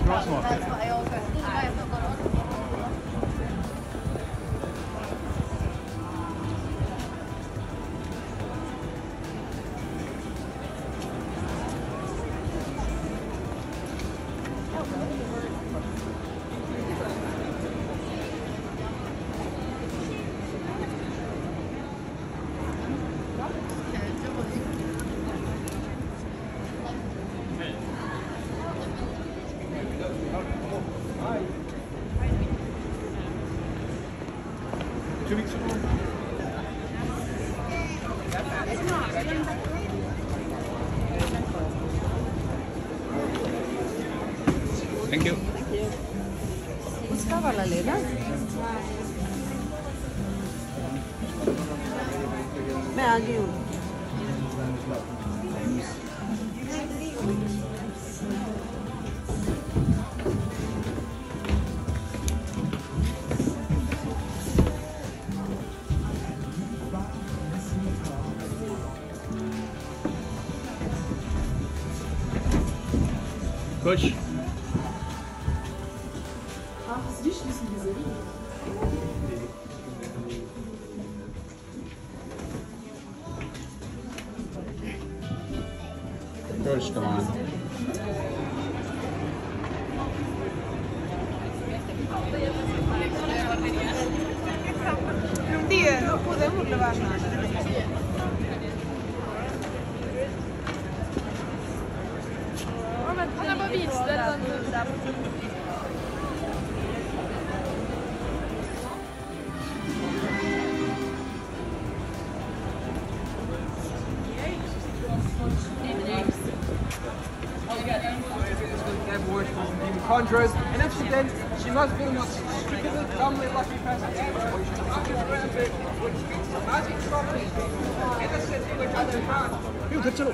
grass market. That's what I always go. I have not gone on. Thank you. Buscava la Lena? Me anche uno. Push. Push, come on. Un dia não podemos levar nada. Han har bara visat den. Conjurers, and if she did, she must be not strictly dumbly lucky person. Which speaks to magic properties in a city which has a man. 이거 괜찮아.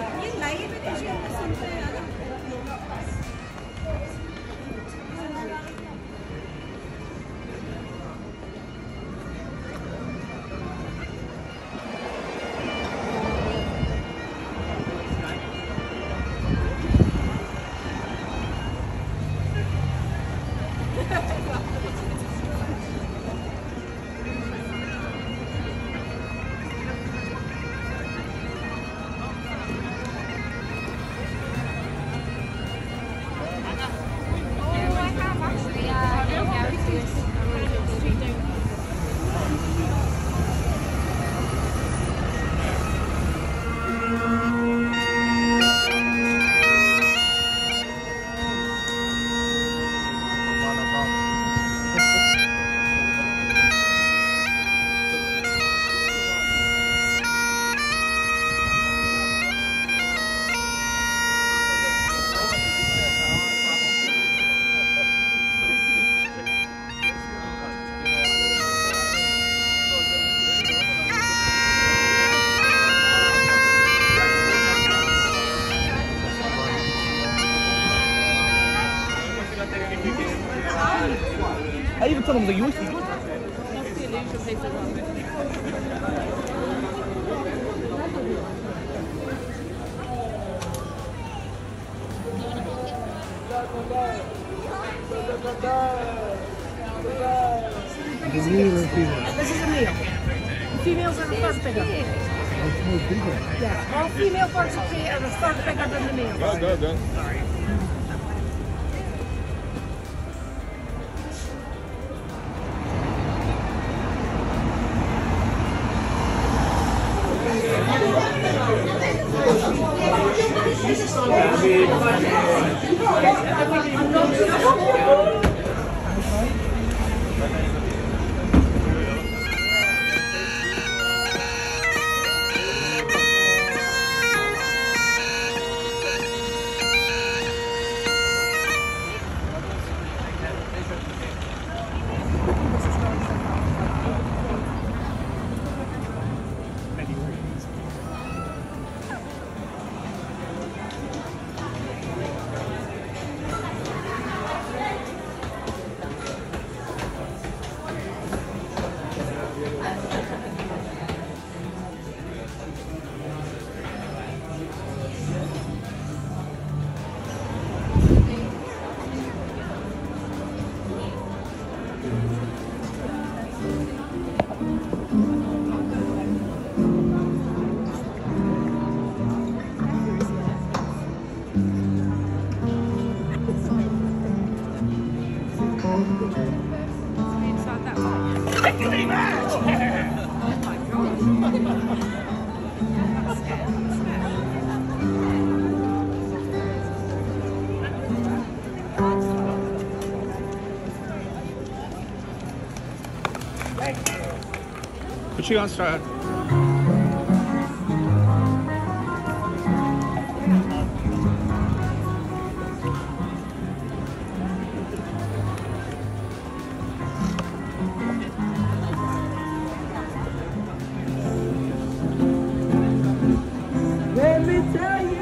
I even told him that you used to do it. This is a male. The females are the third bigger. Yeah, all female birds of prey are the third bigger than the male. Go. Sorry. What you gonna start? Let me tell you.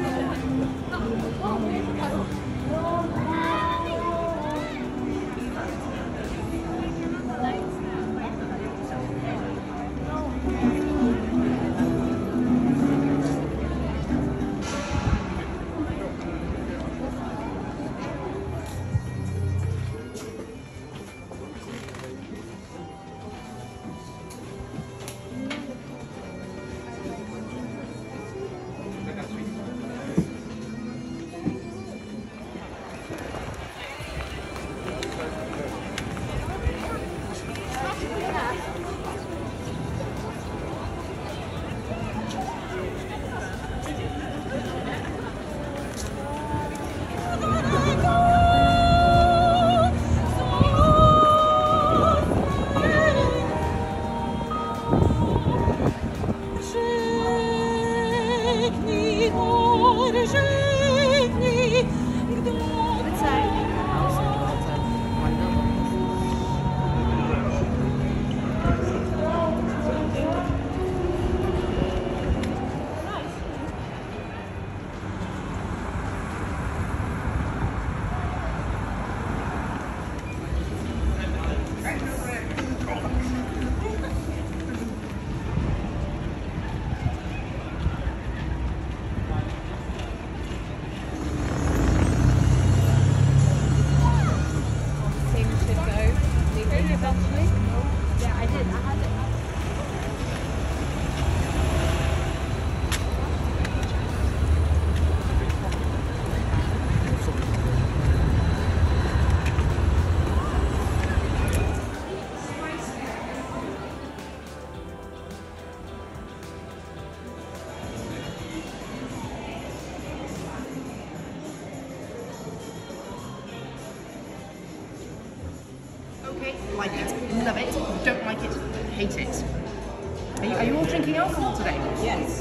Like it, love it, don't like it, hate it. Are you all drinking alcohol today? Yes.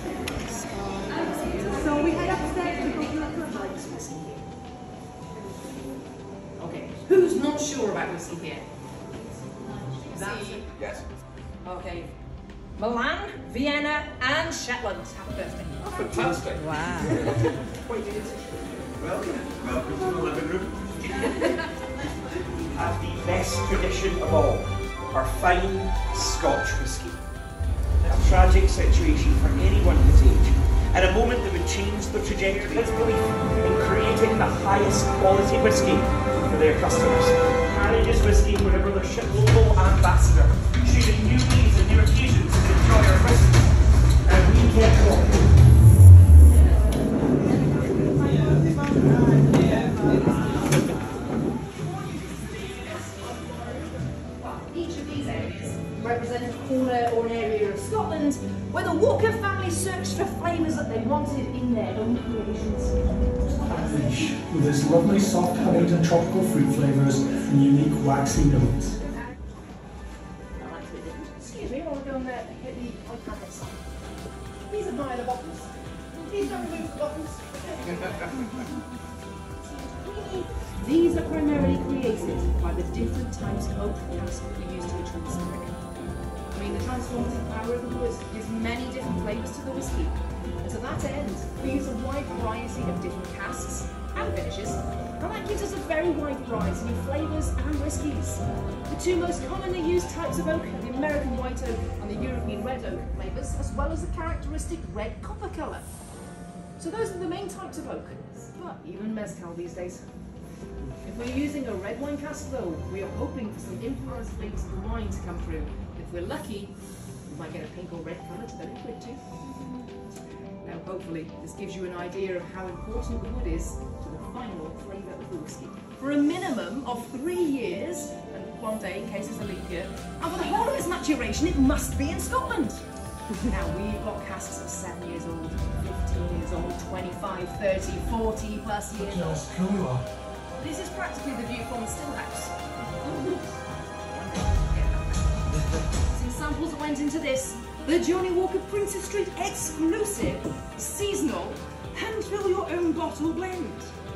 So we head upstairs to go to the whiskey. Okay, who's not sure about whiskey here? That's it. Yes. Okay. Milan, Vienna, and Shetland. Happy birthday. Oh, fantastic. Wow. Wait, did it? Welcome to the living room. Have the best tradition of all, our fine Scotch whisky. A tragic situation for anyone his age, and a moment that would change the trajectory of his belief in creating the highest quality whisky for their customers. Manages whisky wherever their ship local ambassador, choosing new needs and new occasions to enjoy our whisky. And we kept walking. Each of these areas represent a corner or an area of Scotland where the Walker family searched for flavours that they wanted in their own creations. Fish with its lovely soft honeyed and tropical fruit flavours and unique waxy notes. Excuse me, I'll go and hit the iPad next time. Please admire the bottles. Please don't remove the bottles. These are primarily created by the different types of oak cask we use to achieve spirit. I mean, the transformative power of the wood gives many different flavours to the whisky. And to that end, we use a wide variety of different casks and finishes, and that gives us a very wide variety of flavours and whiskies. The two most commonly used types of oak are the American white oak and the European red oak flavours, as well as the characteristic red copper colour. So those are the main types of oak, but even mezcal these days. If we're using a red wine cask though, we are hoping for some influence flavours of the wine to come through. If we're lucky, we might get a pink or red colour to the liquid too. Now hopefully this gives you an idea of how important the wood is to the final flavour of the whisky. For a minimum of 3 years, and 1 day in case it's a leap year, and for the whole of its maturation it must be in Scotland. Now we've got casks of 7 years old, 15 years old, 25, 30, 40 plus years old. Just cool. This is practically the view from the still house. Some samples that went into this, the Johnny Walker Princess Street exclusive, seasonal, hand fill your own bottle blend.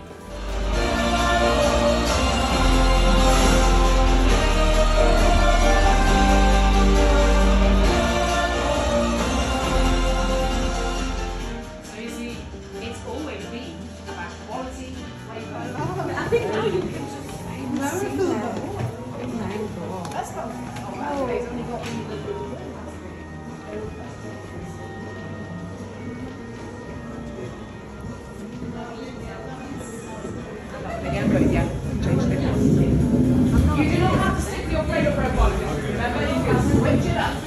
So you see, it's always been about quality, flavour. I think now you can just that's not. Oh, he's only got You do not have to stick to your favourite bread quality. Remember, you can switch it up.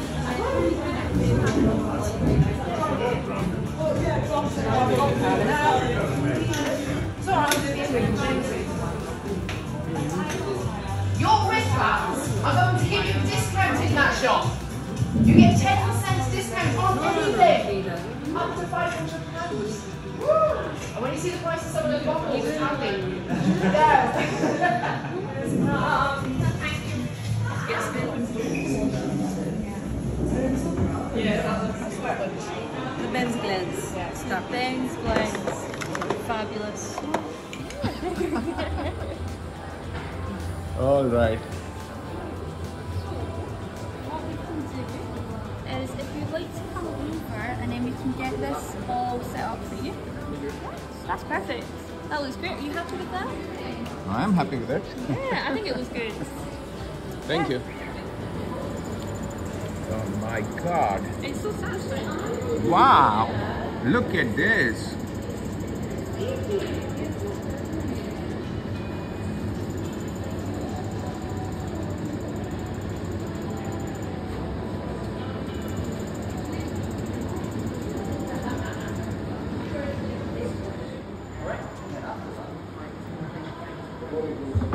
So I'm doing this week. Your wristbands are going to give you a discount in that shop. You get 10% discount on anything up to £500. And when you see the price of some of those bottles, it's happy. The Ben's blends. The Ben's blends. Fabulous. All right. What we can do is if you'd like to come over and then we can get this all set up for you. That's perfect. That looks great. Are you happy with that? I'm happy with it. Yeah, I think it was good. Thank you. Oh my God. It's so satisfying. Wow. Look at this. Alright.